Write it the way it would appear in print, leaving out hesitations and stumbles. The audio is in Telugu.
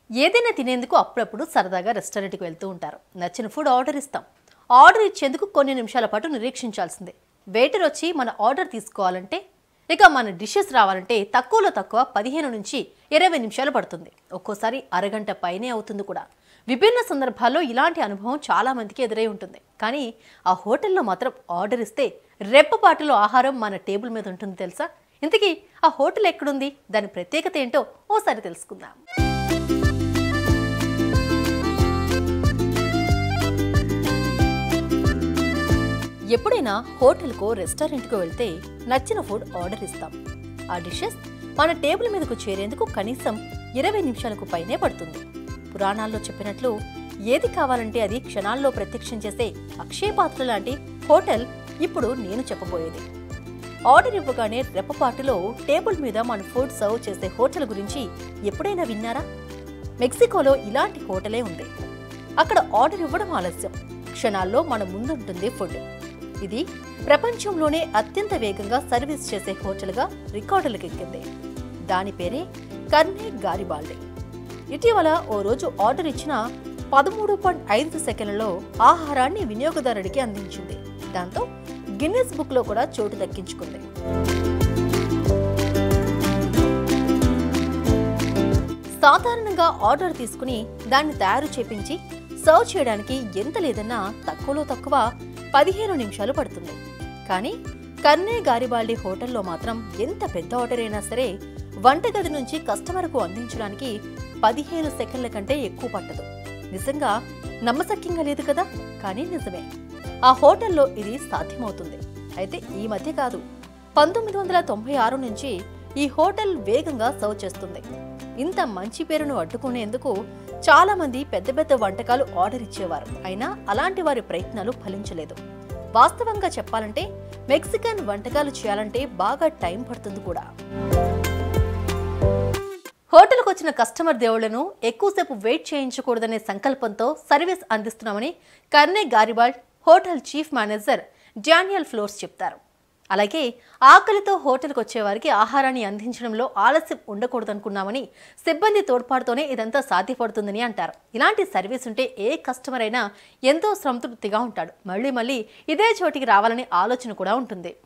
ఏదైనా తినేందుకు అప్పుడప్పుడు సరదాగా రెస్టారెంట్కి వెళ్తూ ఉంటారు. నచ్చిన ఫుడ్ ఆర్డర్ ఇస్తాం. ఆర్డర్ ఇచ్చేందుకు కొన్ని నిమిషాల పాటు నిరీక్షించాల్సిందే. వెయిటర్ వచ్చి మన ఆర్డర్ తీసుకోవాలంటే, ఇక మన డిషెస్ రావాలంటే తక్కువలో తక్కువ 15 నుంచి 20 నిమిషాలు పడుతుంది. ఒక్కోసారి అరగంట పైనే అవుతుంది కూడా. విభిన్న సందర్భాల్లో ఇలాంటి అనుభవం చాలా మందికి ఎదురై ఉంటుంది. కానీ ఆ హోటల్లో మాత్రం ఆర్డర్ ఇస్తే రెప్పపాటులో ఆహారం మన టేబుల్ మీద ఉంటుంది తెలుసా? ఇంతకీ ఆ హోటల్ ఎక్కడుంది, దాని ప్రత్యేకత ఏంటో ఓసారి తెలుసుకుందాం. ఎప్పుడైనా హోటల్కో రెస్టారెంట్కో వెళ్తే నచ్చిన ఫుడ్ ఆర్డర్ ఇస్తాం. ఆ డిషెస్ మన టేబుల్ మీదకు చేరేందుకు కనీసం 20 నిమిషాలకు పైనే పడుతుంది. పురాణాల్లో చెప్పినట్లు ఏది కావాలంటే అది క్షణాల్లో ప్రత్యక్షం చేసే అక్షయపాత్ర లాంటి హోటల్ ఇప్పుడు నేను చెప్పబోయేది. ఆర్డర్ ఇవ్వగానే రెప్పపాటులో టేబుల్ మీద మన ఫుడ్ సర్వ్ చేసే హోటల్ గురించి ఎప్పుడైనా విన్నారా? మెక్సికోలో ఇలాంటి హోటలే ఉంది. అక్కడ ఆర్డర్ ఇవ్వడం ఆలస్యం, క్షణాల్లో మన ముందుంటుంది ఫుడ్. ఇది ప్రపంచంలోనే అత్యంత వేగంగా సర్వీస్ చేసే హోటల్గా రికార్డులకు ఎక్కింది. దాని పేరే కర్నే గారిబాల్డి. ఇటీవల ఓ రోజు ఆర్డర్ ఇచ్చిన 13.5 సెకండ్లలో ఆహారాన్ని వినియోగదారుడికి అందించింది. దాంతో గిన్నెస్ బుక్ లో కూడా చోటు దక్కించుకుంది. సాధారణంగా ఆర్డర్ తీసుకుని దాన్ని తయారు చేపించి సర్వ్ చేయడానికి ఎంత లేదన్నా తక్కువలో తక్కువ 15 నిమిషాలు పడుతుంది. కానీ కర్నే గారిబాల్డి హోటల్లో మాత్రం ఎంత పెద్ద ఆర్డర్ అయినా సరే వంటగది నుంచి కస్టమర్కు అందించడానికి 15 సెకండ్ల కంటే ఎక్కువ పట్టదు. నిజంగా నమ్మశక్యంగా లేదు కదా? కానీ నిజమే. ఆ హోటల్లో ఇది సాధ్యమవుతుంది. అయితే ఈ మధ్య కాదు, 1996 నుంచి ఈ హోటల్ వేగంగా సర్వ్ చేస్తుంది. ఇంత మంచి పేరును అడ్డుకునేందుకు చాలా మంది పెద్ద పెద్ద వంటకాలు ఆర్డర్ ఇచ్చేవారు. అయినా అలాంటి వారి ప్రయత్నాలు ఫలించలేదు. వాస్తవంగా చెప్పాలంటే మెక్సికన్ వంటకాలు చేయాలంటే బాగా టైం పడుతుంది కూడా. హోటల్కు వచ్చిన కస్టమర్ దేవుళ్లను ఎక్కువసేపు వెయిట్ చేయించకూడదనే సంకల్పంతో సర్వీస్ అందిస్తున్నామని Carne Garibaldi hotel chief manager Daniel Flores చెప్తారు. అలాగే ఆకలితో హోటల్కి వచ్చేవారికి ఆహారాన్ని అందించడంలో ఆలస్యం ఉండకూడదనుకున్నామని, సిబ్బంది తోడ్పాటుతోనే ఇదంతా సాధ్యపడుతుందని అంటారు. ఇలాంటి సర్వీస్ ఉంటే ఏ కస్టమర్ అయినా ఎంతో సంతృప్తిగా ఉంటాడు. మళ్ళీ మళ్ళీ ఇదే చోటికి రావాలనే ఆలోచన కూడా ఉంటుంది.